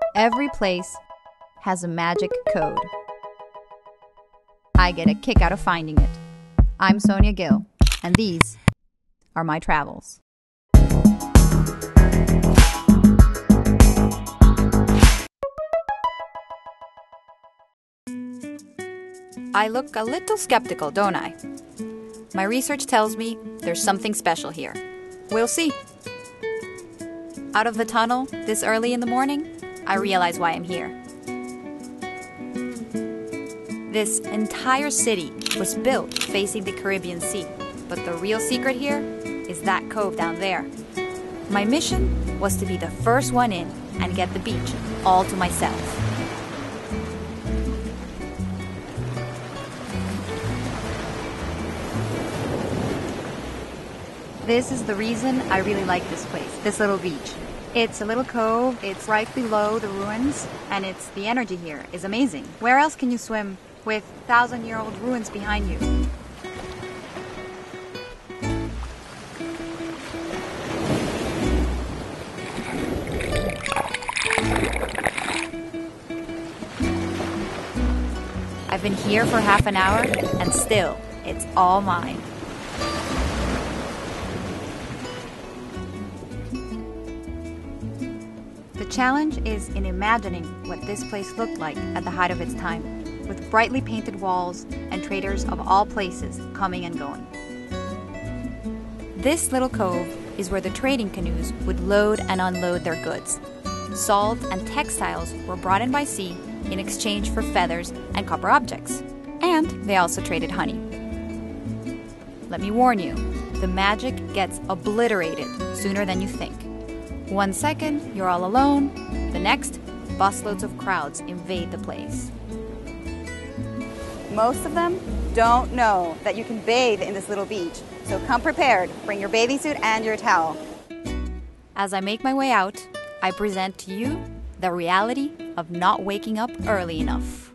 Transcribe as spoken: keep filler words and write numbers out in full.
Every place has a magic code. I get a kick out of finding it. I'm Sonia Gil, and these are my travels. I look a little skeptical, don't I? My research tells me there's something special here. We'll see. Out of the tunnel this early in the morning, I realize why I'm here. This entire city was built facing the Caribbean Sea, but the real secret here is that cove down there. My mission was to be the first one in and get the beach all to myself. This is the reason I really like this place, this little beach. It's a little cove, it's right below the ruins, and it's the energy here is amazing. Where else can you swim with thousand-year-old ruins behind you? I've been here for half an hour, and still, it's all mine. The challenge is in imagining what this place looked like at the height of its time, with brightly painted walls and traders of all places coming and going. This little cove is where the trading canoes would load and unload their goods. Salt and textiles were brought in by sea in exchange for feathers and copper objects. And they also traded honey. Let me warn you, the magic gets obliterated sooner than you think. One second, you're all alone. The next, busloads of crowds invade the place. Most of them don't know that you can bathe in this little beach. So come prepared. Bring your bathing suit and your towel. As I make my way out, I present to you the reality of not waking up early enough.